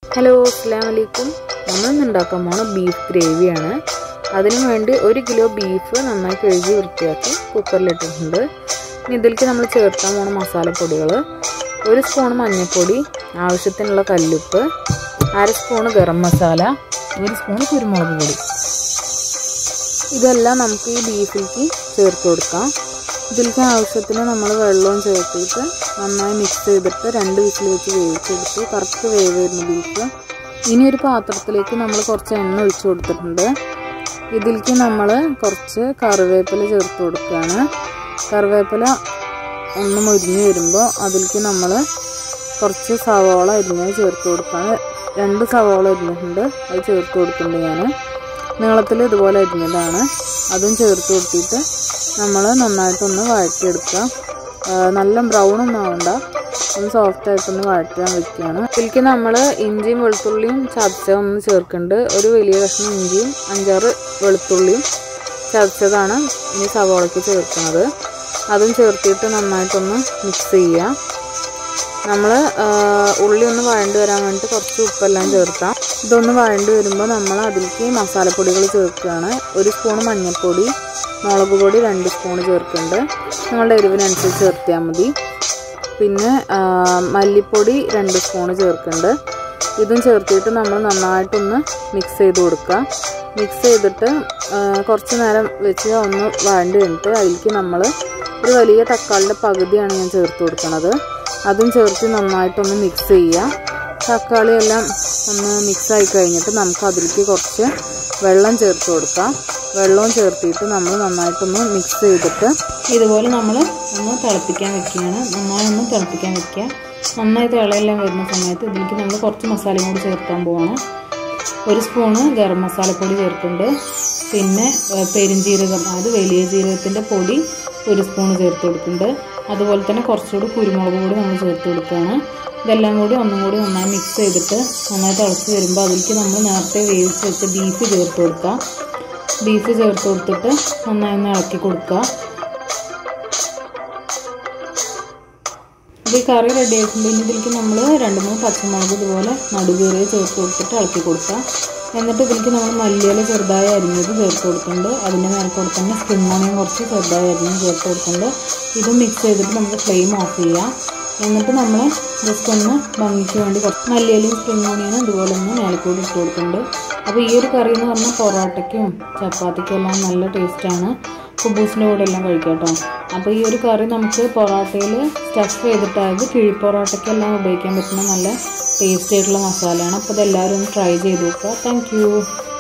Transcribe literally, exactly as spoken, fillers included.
Hello അസ്സലാമു അലൈക്കും. നമ്മൾ ഉണ്ടാക്കാൻ പോണ ബീഫ് ഗ്രേവിയാണ്. അതിനു വേണ്ടി ഒരു കിലോ ബീഫ് നന്നായി കഴുകി വൃത്തിയാക്കി കുക്കറിലിട്ടിട്ടുണ്ട്. ഇനി ഇതിലേക്ക് നമ്മൾ ചേർക്കാൻ പോണ മസാലപ്പൊടികൾ: ഒരു സ്പൂൺ മഞ്ഞൾപ്പൊടി, ആവശ്യത്തിനുള്ള കല്ലുപ്പ്, അര സ്പൂൺ ഗരം മസാല, ഒരു സ്പൂൺ കുരുമുളക് പൊടി. ഇതെല്ലാം നമുക്ക് ഈ ബീഫിലേക്ക് ചേർത്ത് കൊടുക്കാം. ഇതിലേക്ക് ആവശ്യത്തിന് നമ്മൾ വെള്ളവും ചേർത്തിട്ട് നന്നായി മിക്സ് ചെയ്തിട്ട് രണ്ട് വിസിൽ വെച്ച് വേവിച്ചെടുത്ത് കറക്റ്റ് വേവ് വരുന്ന ബീഫ്. ഇനി ഒരു പാത്രത്തിലേക്ക് നമ്മൾ കുറച്ച് എണ്ണ ഒഴിച്ചു കൊടുത്തിട്ടുണ്ട്. ഇതിലേക്ക് നമ്മൾ കുറച്ച് കറിവേപ്പില ചേർത്ത് കൊടുക്കുകയാണ്. കറിവേപ്പില ഒന്ന് മുരിഞ്ഞ് വരുമ്പോൾ അതിലേക്ക് നമ്മൾ കുറച്ച് സവാള അരിഞ്ഞ് ചേർത്ത് കൊടുക്കുകയാണ്. രണ്ട് സവാള അരിഞ്ഞിട്ടുണ്ട്, അത് ചേർത്ത് കൊടുക്കുന്നുണ്ട് ഞാൻ. നീളത്തിൽ ഇതുപോലെ അരിഞ്ഞതാണ്, അതും ചേർത്ത് കൊടുത്തിട്ട് നമ്മൾ നന്നായിട്ടൊന്ന് വഴറ്റിയെടുക്കുക. നല്ല ബ്രൗൺ ഒന്നും ആവണ്ട, ഒന്ന് സോഫ്റ്റായിട്ടൊന്ന് വഴറ്റാൻ വെക്കുകയാണ്. ഇതിലേക്ക് നമ്മൾ ഇഞ്ചിയും വെളുത്തുള്ളിയും ചതച്ചതൊന്ന് ചേർക്കുന്നുണ്ട്. ഒരു വലിയ കഷ്ണം ഇഞ്ചിയും അഞ്ചാറ് വെളുത്തുള്ളിയും ചതച്ചതാണ് ഇനി സവാളയ്ക്ക് ചേർക്കുന്നത്. അതും ചേർത്തിട്ട് നന്നായിട്ടൊന്ന് മിക്സ് ചെയ്യുക. നമ്മൾ ഉള്ളി ഒന്ന് വഴണ്ടി വരാൻ വേണ്ടിയിട്ട് കുറച്ച് ഉപ്പെല്ലാം ചേർക്കാം. ഇതൊന്ന് വഴണ്ടി വരുമ്പോൾ നമ്മൾ അതിലേക്ക് മസാലപ്പൊടികൾ ചേർക്കുകയാണ്. ഒരു സ്പൂൺ മഞ്ഞൾപ്പൊടി, മുളക് പൊടി രണ്ട് സ്പൂൺ ചേർക്കുന്നുണ്ട്. നിങ്ങളുടെ എരിവിനനുസരിച്ച് ചേർത്തിയാൽ മതി. പിന്നെ മല്ലിപ്പൊടി രണ്ട് സ്പൂൺ ചേർക്കുന്നുണ്ട്. ഇതും ചേർത്തിട്ട് നമ്മൾ നന്നായിട്ടൊന്ന് മിക്സ് ചെയ്ത് കൊടുക്കുക. മിക്സ് ചെയ്തിട്ട് കുറച്ച് നേരം വെച്ച് ഒന്ന് വഴണ്ടി കഴിഞ്ഞിട്ട് അതിലേക്ക് നമ്മൾ ഒരു വലിയ തക്കാളിയുടെ പകുതിയാണ് ഞാൻ ചേർത്ത് കൊടുക്കുന്നത്. അതും ചേർത്ത് നന്നായിട്ടൊന്ന് മിക്സ് ചെയ്യുക. തക്കാളി എല്ലാം ഒന്ന് മിക്സായി കഴിഞ്ഞിട്ട് നമുക്ക് അതിലേക്ക് കുറച്ച് വെള്ളം ചേർത്ത് കൊടുക്കാം. വെള്ളവും ചേർത്തിട്ട് നമ്മൾ നന്നായിട്ടൊന്ന് മിക്സ് ചെയ്തിട്ട് ഇതുപോലെ നമ്മൾ ഒന്ന് തിളപ്പിക്കാൻ വെക്കുകയാണ്. നന്നായി ഒന്ന് തിളപ്പിക്കാൻ വെക്കുക. നന്നായി തിളയെല്ലാം വരുന്ന സമയത്ത് ഇതിലേക്ക് നമ്മൾ കുറച്ച് മസാലയും കൂടി ചേർക്കാൻ പോവാണ്. ഒരു സ്പൂണ് ഗരം മസാലപ്പൊടി ചേർക്കുന്നുണ്ട്. പിന്നെ പെരുംജീരകം, അതായത് വലിയ ജീരകത്തിൻ്റെ പൊടി ഒരു സ്പൂൺ ചേർത്ത് കൊടുക്കുന്നുണ്ട്. അതുപോലെ തന്നെ കുറച്ചുകൂടി കുരുമുളക് പൊടി നമ്മൾ ചേർത്ത് കൊടുക്കുകയാണ്. ഇതെല്ലാം കൂടി ഒന്നും കൂടി നന്നായി മിക്സ് ചെയ്തിട്ട് നന്നായി തിളച്ച് വരുമ്പോൾ അതിലേക്ക് നമ്മൾ നേരത്തെ വേവിച്ച് വെച്ച ബീഫ് ചേർത്ത് കൊടുക്കുക. ബീഫ് ചേർത്ത് കൊടുത്തിട്ട് നന്നായി ഒന്ന് ഇളക്കി കൊടുക്കുക. ഇത് കറി റെഡി ആയിട്ടുണ്ടെങ്കിൽ ഇതിലേക്ക് നമ്മൾ രണ്ട് മൂന്ന് പച്ചമുളക് ഇതുപോലെ നടുകീറിയ ചേർത്ത് കൊടുത്തിട്ട് ഇളക്കി കൊടുക്കുക. എന്നിട്ട് ഇതിലേക്ക് നമ്മൾ മല്ലിയില ചെറുതായി അരിഞ്ഞത് ചേർത്ത് കൊടുക്കുന്നുണ്ട്. അതിൻ്റെ മേൽക്കൂടെ തന്നെ സ്പ്രിംഗ് ഓണിയൻ കുറച്ച് ചെറുതായി അരിഞ്ഞ് ചേർത്ത് കൊടുക്കുന്നുണ്ട്. ഇതും മിക്സ് ചെയ്തിട്ട് നമുക്ക് ഫ്ലെയിം ഓഫ് ചെയ്യാം. എന്നിട്ട് നമ്മൾ ജസ്റ്റ് ഒന്ന് ഭംഗിക്ക് വേണ്ടി കുറച്ച് മല്ലിയിലയും സ്പ്രിംഗ് ഓണിയനും ഇതുപോലെ ഒന്ന് മേൽക്കൂടി ഇട്ട് കൊടുക്കുന്നുണ്ട്. അപ്പോൾ ഈ ഒരു കറി എന്ന് പറഞ്ഞാൽ പൊറോട്ടയ്ക്കും ചപ്പാത്തിക്കും എല്ലാം നല്ല ടേസ്റ്റാണ്. കുബൂസിൻ്റെ കൂടെ എല്ലാം കഴിക്കാം കേട്ടോ. അപ്പോൾ ഈ ഒരു കറി നമുക്ക് പൊറോട്ടയിൽ സ്റ്റഫ് ചെയ്തിട്ടായത് കിഴി പൊറോട്ടയ്ക്കെല്ലാം ഉപയോഗിക്കാൻ പറ്റുന്ന നല്ല ടേസ്റ്റ് ആയിട്ടുള്ള മസാലയാണ്. അപ്പോൾ ഇതെല്ലാവരും ഒന്ന് ട്രൈ ചെയ്ത് നോക്കുക. Thank U.